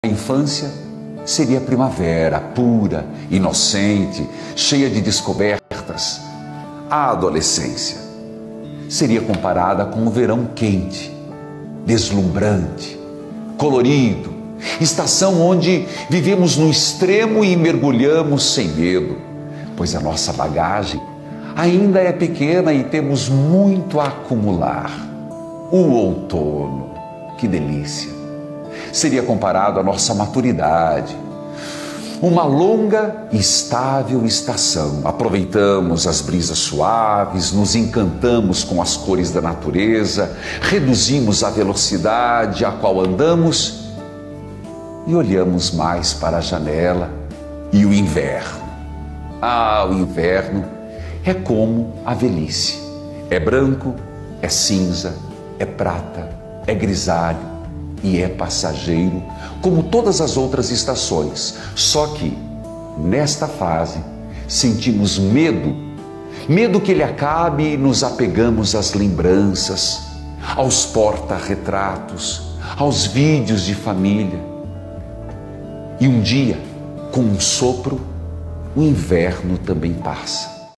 A infância seria a primavera, pura, inocente, cheia de descobertas. A adolescência seria comparada com o verão quente, deslumbrante, colorido, estação onde vivemos no extremo e mergulhamos sem medo, pois a nossa bagagem ainda é pequena e temos muito a acumular. O outono, que delícia! Seria comparado à nossa maturidade, uma longa e estável estação. Aproveitamos as brisas suaves, nos encantamos com as cores da natureza, reduzimos a velocidade a qual andamos e olhamos mais para a janela. E o inverno? O inverno é como a velhice. É branco, é cinza, é prata, é grisalho e é passageiro, como todas as outras estações. Só que, nesta fase, sentimos medo que ele acabe e nos apegamos às lembranças, aos porta-retratos, aos vídeos de família. E um dia, com um sopro, o inverno também passa.